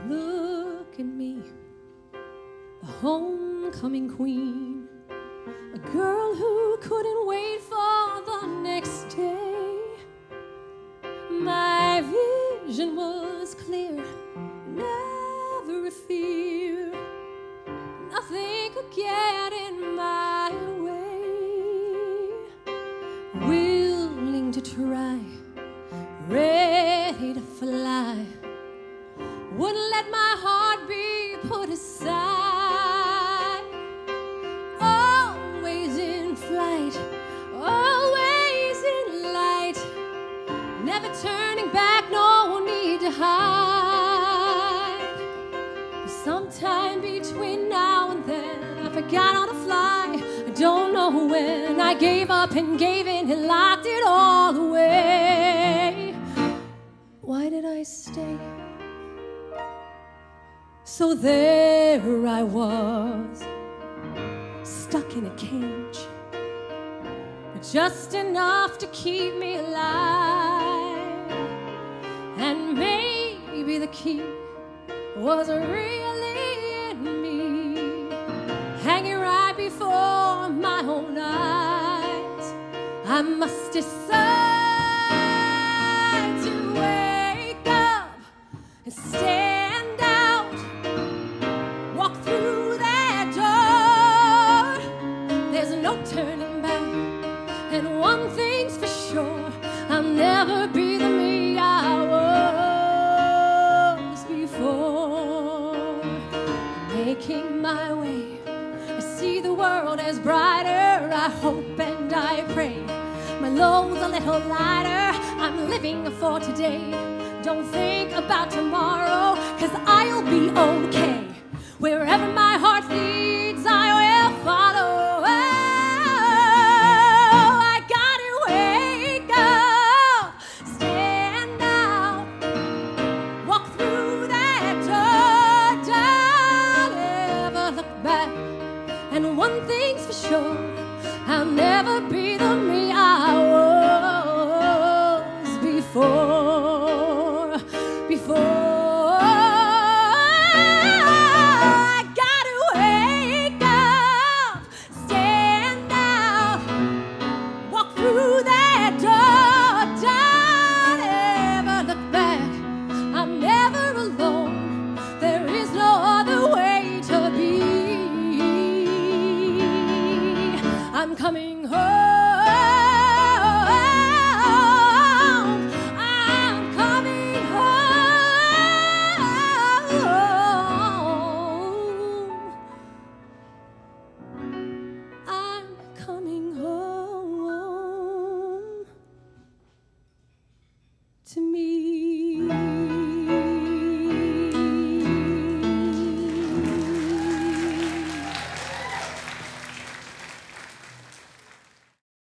Look at me, the homecoming queen, a girl who couldn't wait for the next day. My vision was clear, never a fear, nothing could get in my way. Willing to try, ready to fly, wouldn't let my heart be put aside. Always in flight, always in light, never turning back, no need to hide. But sometime between now and then, I forgot how to fly. I don't know when I gave up and gave in and locked it all away. Why did I stay? So there I was, stuck in a cage, but just enough to keep me alive. And maybe the key was really in me, hanging right before my own eyes. I must decide to wake up and stand out, walk through that door. There's no turning back, and one thing's for sure, I'll never be the me I was before. Making my way, I see the world as brighter. I hope and I pray my load's a little lighter. I'm living for today, don't think about tomorrow, 'cause I'll be okay. Wherever my heart leads, I will follow. Oh, I gotta wake up, stand out, walk through that door, don't ever look back. And one thing's for sure, I'll never be the me I was before. I gotta wake up, stand out, walk through that door, don't ever look back. I'm never alone, there is no other way to be. I'm coming home. Coming home to me.